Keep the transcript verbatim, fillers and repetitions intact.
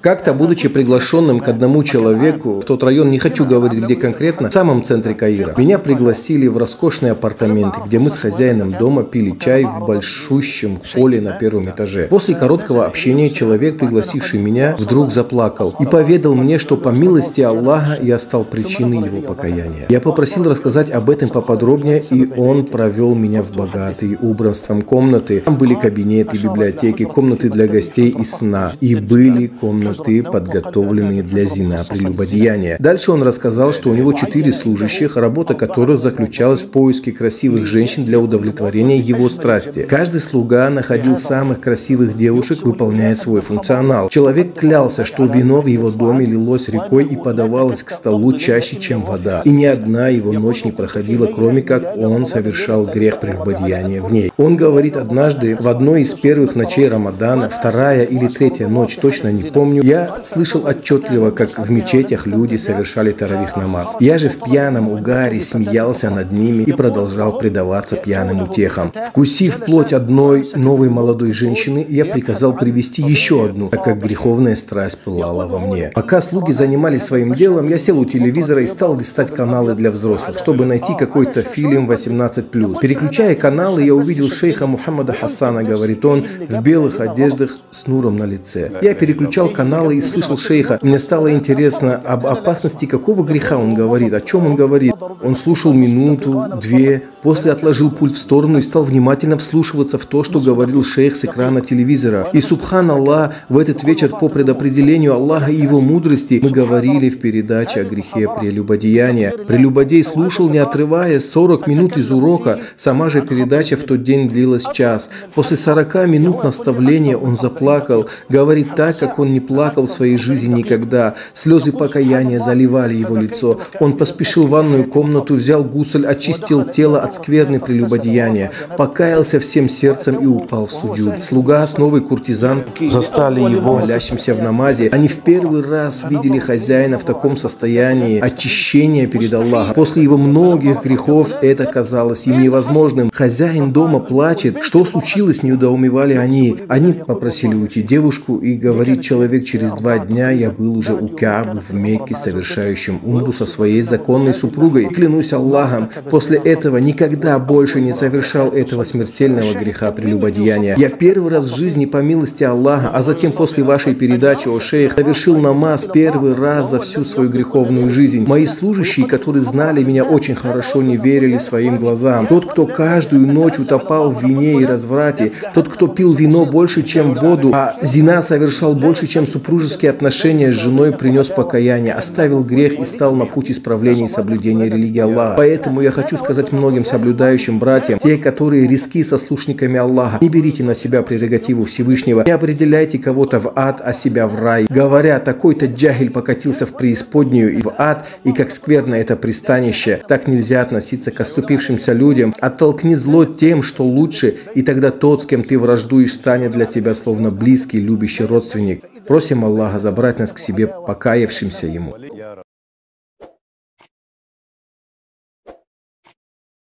Как-то, будучи приглашенным к одному человеку в тот район, не хочу говорить где конкретно, в самом центре Каира, меня пригласили в роскошные апартаменты, где мы с хозяином дома пили чай в большущем холле на первом этаже. После короткого общения человек, пригласивший меня, вдруг заплакал и поведал мне, что по милости Аллаха я стал причиной его покаяния. Я попросил рассказать об этом поподробнее, и он провел меня в богатые убранством комнаты. Там были кабинеты, библиотеки, комнаты для гостей и сна, и были комнаты, подготовленные для зина, прелюбодеяния. Дальше он рассказал, что у него четыре служащих, работа которых заключалась в поиске красивых женщин для удовлетворения его страсти. Каждый слуга находил самых красивых девушек, выполняя свой функционал. Человек клялся, что вино в его доме лилось рекой и подавалось к столу чаще, чем вода. И ни одна его ночь не проходила, кроме как он совершал грех прелюбодеяния в ней. Он говорит, однажды в одной из первых ночей Рамадана, вторая или третья ночь, точно не помню, я слышал отчетливо, как в мечетях люди совершали таравих намаз. Я же в пьяном угаре смеялся над ними и продолжал предаваться пьяным утехам. Вкусив плоть одной новой молодой женщины, я приказал привести еще одну, так как греховная страсть пылала во мне. Пока слуги занимались своим делом, я сел у телевизора и стал листать каналы для взрослых, чтобы найти какой-то фильм восемнадцать плюс. Переключая каналы, я увидел шейха Мухаммада Хасана, говорит он, в белых одеждах с нуром на лице. Я переключал каналы и слышал шейха. Мне стало интересно, об опасности какого греха он говорит, о чем он говорит. Он слушал минуту, две, после отложил пульт в сторону и стал внимательно вслушиваться в то, что говорил шейх с экрана телевизора. И, субханаллах, в этот вечер по предопределению Аллаха и его мудрости мы говорили в передаче о грехе прелюбодеяния. Прелюбодей слушал, не отрываясь, сорок минут из урока. Сама же передача в тот день длилась час. После сорока минут наставления он заплакал. Говорит так, как он не плакал в своей жизни никогда. Слезы покаяния заливали его лицо. Он поспешил в ванную комнату, взял гусль, очистил тело от скверны прелюбодеяния, покаялся всем сердцем и упал в суджуд. Слуга с новой куртизанкой застали его молящимся в намазе. Они в первый раз видели хозяина в таком состоянии очищения перед Аллахом. После его многих грехов это казалось им невозможным. Хозяин дома плачет. Что случилось, недоумевали они. Они попросили уйти девушку, и говорит человек, через два дня я был уже у Каабы в Мекке, совершающим умру со своей законной супругой. Клянусь Аллахом, после этого никогда больше не совершал этого смертельного греха прелюбодеяния. Я первый раз в жизни по милости Аллаха, а затем после вашей передачи, о шейх, совершил намаз первый раз за всю свою греховную жизнь. Мои служащие, которые знали меня очень хорошо, не верили своим глазам. Тот, кто каждую ночь утопал в вине и разврате, тот, кто пил вино больше, чем воду, а зина совершал больше, чем супружеские отношения с женой, принес покаяние, оставил грех и стал на путь исправления и соблюдения религии Аллаха. Поэтому я хочу сказать многим соблюдающим братьям, те, которые риски сослушниками Аллаха, не берите на себя прерогативу Всевышнего, не определяйте кого-то в ад, а себя в рай. Говоря, такой-то джахиль покатился в преисподнюю и в ад, и как скверно это пристанище, так нельзя относиться к оступившимся людям. Оттолкни зло тем, что лучше, и тогда тот, с кем ты враждуешь, станет для тебя словно близкий, любящий родственник. Просим Аллаха забрать нас к себе, покаявшимся Ему.